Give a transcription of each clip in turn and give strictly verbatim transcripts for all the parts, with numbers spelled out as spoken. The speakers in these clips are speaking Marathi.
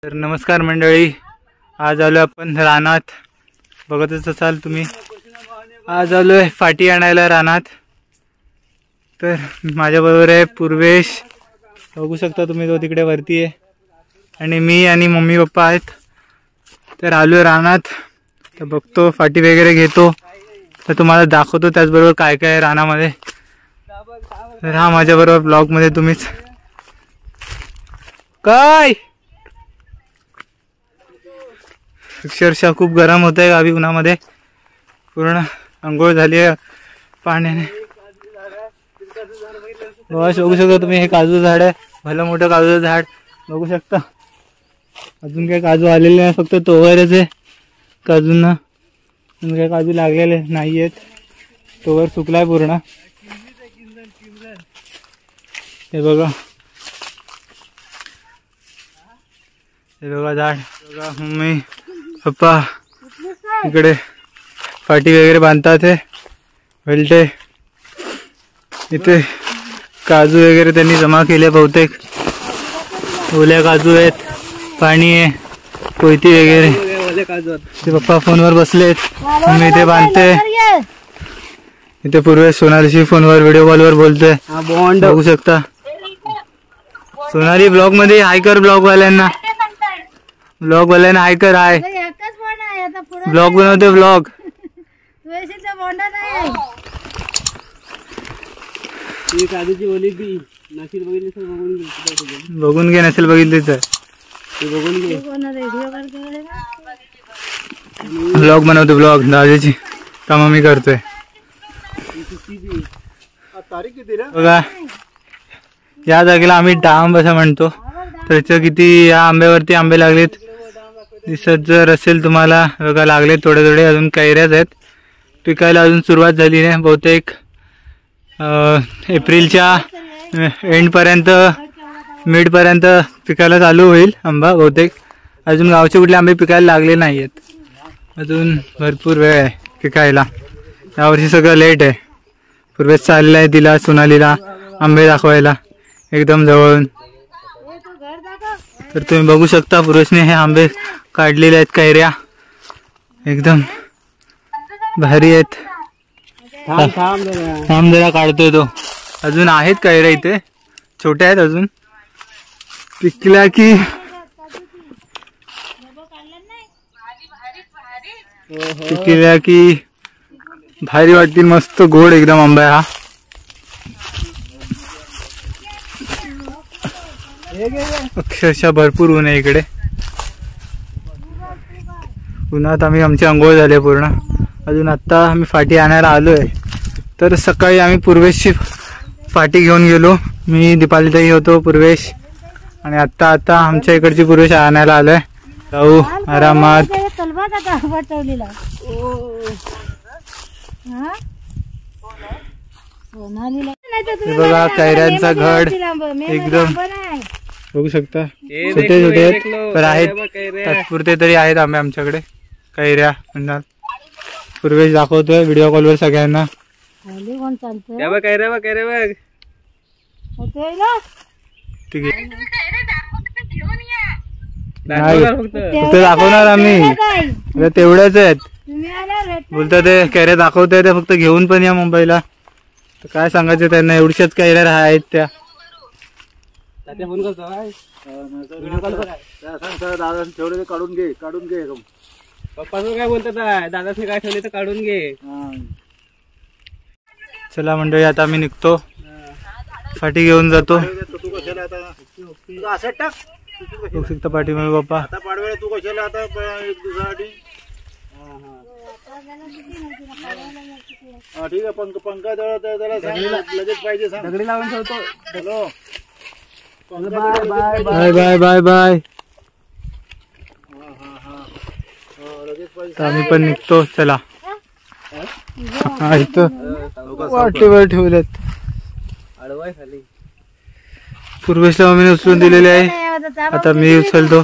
तर नमस्कार मंडळी, आज आलो आपण रानात. बघतच असाल तुम्ही, आज आलोय फाटी आणायला रानात. तर माझ्याबरोबर आहे पूर्वेश, बघू शकता तुम्ही, तो तिकडे वरती आहे. आणि मी आणि मम्मी पप्पा आहेत. तर आलोय रानात. तर बघतो, फाटी वगैरे घेतो, तर तुम्हाला दाखवतो त्याचबरोबर काय काय आहे रानामध्ये. तर हा माझ्याबरोबर ब्लॉगमध्ये तुम्हीच. काय अक्षरशः खूप गरम होत आहे गावी उन्हामध्ये. पूर्ण अंघोळ झाली आहे पाण्याने. बघू शकता तुम्ही, हे काजू झाड आहे, भलं मोठं काजूचं झाड बघू शकता. अजून काही काजू आलेले नाही, फक्त तोवरच आहे काजूंना. अजून काही काजू लागलेले नाही आहेत, तोवर सुकलाय पूर्ण. हे बघा, हे बघा झाड. बघा मम्मी पप्पा इकडे फाटी वगैरे बांधतात. हे वेल्टे इथे काजू वगैरे त्यांनी जमा केले बहुतेक. ओल्या काजू आहेत, पाणी आहे, कोयती वगैरे. ते पप्पा फोनवर बसलेत, मम्मी इथे बांधते. इथे पूर्वी सोनालीशी फोनवर व्हिडिओ कॉलवर बोलते. बघू शकता. सोनाली ब्लॉग मध्ये हाय कर, ब्लॉग वाल्यांना ब्लॉग वाल्यांना हाय कर. हाय ब्लॉग बनवते, ब्लॉग. बघून घे, नसेल बघितली तर ब्लॉग बनवते, ब्लॉग दादाची कामं मी करतोय. बघा, या जागेला आम्ही डांब असं म्हणतो. त्याचं किती या आंब्यावरती आंबे लागलेत दिसत जर असेल तुम्हाला. बघा लागले थोडे थोडे, अजून कैऱ्याच आहेत, पिकायला अजून सुरुवात झाली नाही. बहुतेक एप्रिलच्या एंडपर्यंत मिडपर्यंत पिकायला चालू होईल आंबा बहुतेक. अजून गावचे कुठले आंबे पिकायला लागले नाही आहेत, अजून भरपूर वेळ आहे पिकायला. यावर्षी सगळं लेट आहे. पूर्वेच चाललं आहे तिला, सोनालीला आंबे दाखवायला एकदम जवळून. तर तुम्ही बघू शकता, पूर्वेशने हे आंबे काढलेले आहेत, कैऱ्या एकदम भारी आहेत. थांब जरा काढतोय तो. अजून आहेत कैऱ्या इथे, छोट्या आहेत अजून. पिकल्या की पिकल्या की भारी वाटतील, मस्त गोड एकदम आंबा आहे हा. अक्षरशः भरपूर ऊन आहे इकडे. उन्हात आम्ही आमची अंघोळ झाली पूर्ण. अजून आत्ता आम्ही फाटी आणायला आलोय. तर सकाळी आम्ही पूर्वेशची फाटी घेऊन गेलो. मी दीपालीताई होतो, पूर्वेश, आणि आत्ता आता आमच्या इकडची पूर्वेश आणायला आलोय. जाऊ आरामात. बघा कैऱ्यांचा घड एकदम बघू शकता. छोटे छोटे आहेत पण आहेत, तात्पुरते तरी आहेत आंबे आमच्याकडे. कैऱ्या म्हणतात. पूर्वेश दाखवतोय व्हिडिओ कॉलवर सगळ्यांना. फक्त दाखवणार आम्ही, तेवढ्याच आहेत. बोलतात ते कैऱ्या दाखवताय, ते फक्त घेऊन पण या मुंबईला. तर काय सांगायचं त्यांना, एवढ्याच कैऱ्या आहेत त्या. ठेवले काढून घे, काढून घे. पप्पा काय बोलतात, दादाने काय ठेवले तर काढून घे. चला मंडळी, आता आम्ही निघतो, फाटी घेऊन जातो. बघू शकता पाठीमागे पप्पा. तू कशाला आता ठीक आहे. पंख पंखा लगेच पाहिजे, दगडी लावून ठेवतो. Bye bye bye bye. आम्ही पण निघतो. चला, हा इथं वाटेवर ठेवलेत. पूर्वेशला मम्मीने उचलून दिलेले आहे, आता मी उचलतो.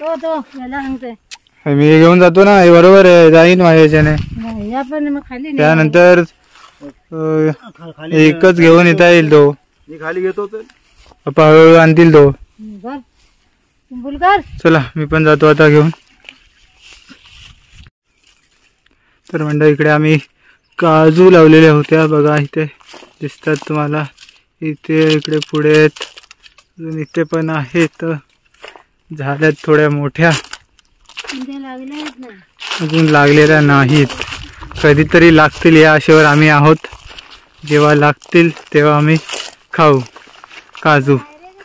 मी घेऊन जातो ना, बरोबर आहे, जाईन माझ्याच्याने. त्यानंतर एकच घेऊन येता येईल तो. मी खाली घेतो, पप्पा हळूहळू आणतील तो. बुलकर चला मी पण जातो आता घेऊन. तर मंडळ इकडे आम्ही काजू लावलेल्या होत्या बघा, इथे दिसतात तुम्हाला. इथे इकडे पुढे आहेत, अजून इथे पण आहेत, झाल्यात थोड्या मोठ्या, अजून लागलेल्या नाहीत. कधीतरी लागतील या आशेवर आम्ही आहोत. जेव्हा लागतील तेव्हा आम्ही खाऊ काजू.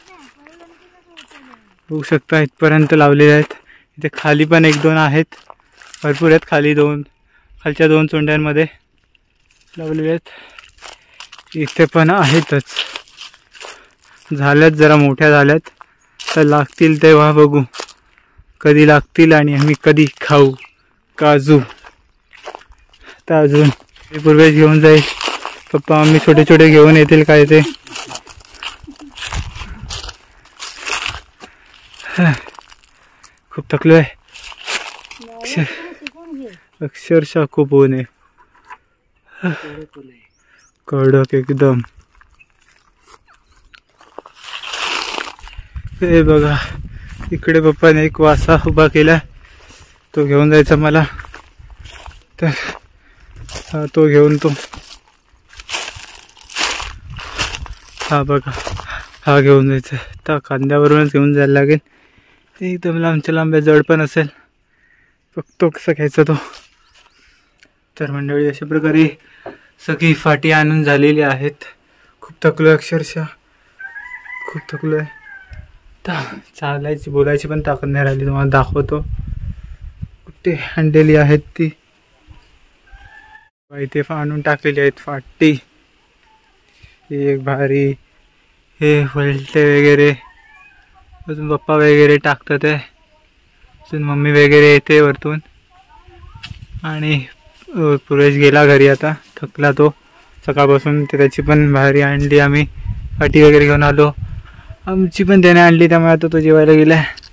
बघू शकता इथपर्यंत लावलेले आहेत. इथे खाली पण एक दोन आहेत, भरपूर आहेत. खाली दोन, खालच्या दोन चोंड्यांमध्ये लावलेले आहेत. इथे पण आहेतच, झाल्यात, जरा मोठ्या झाल्यात. तर लागतील तेव्हा बघू कधी लागतील आणि आम्ही कधी खाऊ काजू. तर अजून पूर्वेश घेऊन जाईल, पप्पा आम्ही छोटे छोटे घेऊन येतील काय ते. खूप थकलो आहे, अक्षरशः खूप ऊन आहे, कडक एकदम. हे बघा इकडे पप्पाने एक वासा उभा केला, तो घेऊन जायचा मला. तर हा तो घेऊन तो हा बघा हा घेऊन जायचा. तर कांद्यावरूनच घेऊन जायला लागेल. एकदम लांबच्या लांब्या जड पण असेल, बघतो कसं घ्यायचा तो. तर मंडळी अशा प्रकारे सगळी फाटी आणून झालेली आहेत. खूप थकलो आहे, अक्षरशः खूप थकलो आहे. चालायची बोलायची पण ताकद नाही राहिली. तुम्हाला दाखवतो कुठे आणलेली आहेत ती. इथे आणून टाकलेली आहेत फाटी. एक भारी, हे वलटे वगैरे, अजून पप्पा वगैरे टाकतात आहे, अजून मम्मी वगैरे येते वरतून. आणि पुरेश गेला घरी, आता थकला तो सकाळपासून. तर त्याची पण भारी आणली आम्ही, फाटी वगैरे घेऊन आलो. आमची पण त्याने आणली, त्यामुळे आता तो जेवायला गेला.